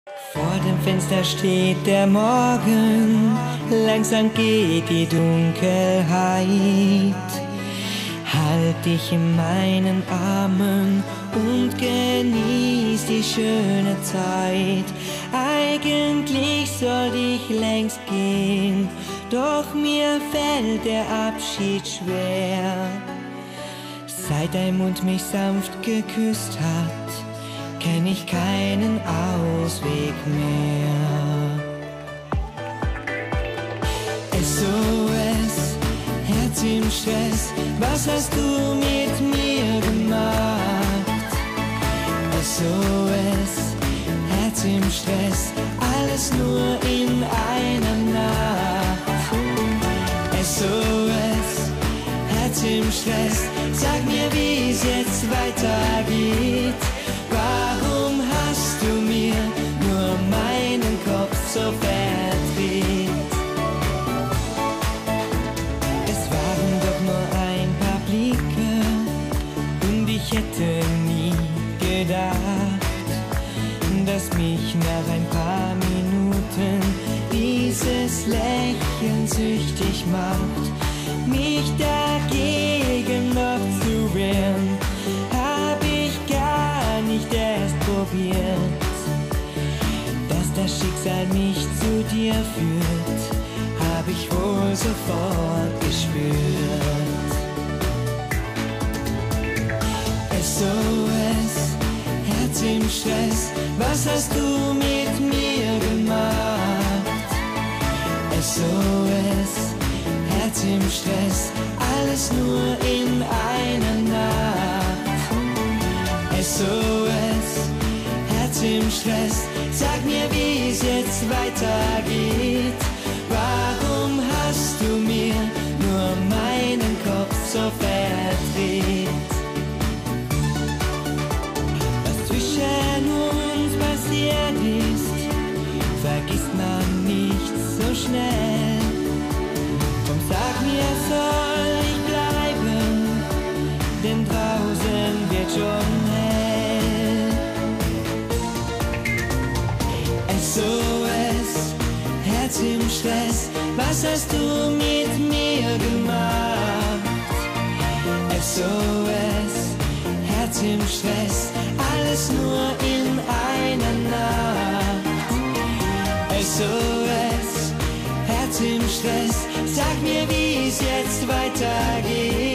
Vor dem Fenster steht der Morgen, langsam geht die Dunkelheit. Halt dich in meinen Armen und genieß die schöne Zeit. Eigentlich sollte ich längst gehen, doch mir fällt der Abschied schwer. Seit dein Mund mich sanft geküsst hat, kenn ich keinen Ausweg mehr. SOS, Herz im Stress, was hast du mit mir gemacht? SOS, Herz im Stress, alles nur in einer Nacht. SOS, Herz im Stress, sag mir, wie es jetzt weitergeht. Warum hast du mir nur meinen Kopf so verdreht? Es waren doch nur ein paar Blicke und ich hätte nie gedacht, dass mich nach ein paar Minuten dieses Lächeln süchtig macht. Mich dagegen noch zu wehren, hab ich gar nicht erst probiert. Dass das Schicksal mich zu dir führt, hab ich wohl sofort gespürt. SOS, Herz im Stress, was hast du mit mir gemacht? SOS, Herz im Stress, alles nur in einer Nacht. SOS, Herz im Stress, sag mir, wie es jetzt weitergeht. Warum hast du mir nur meinen Kopf so verdreht? Was zwischen uns passiert ist, vergisst man nicht so schnell. Komm, sag mir, soll ich bleiben, denn draußen wird schon hell. SOS, Herz im Stress, was hast du mit mir gemacht? SOS, Herz im Stress, alles nur in einer Nacht. SOS, Herz im Stress, sag mir, wie es jetzt weitergeht.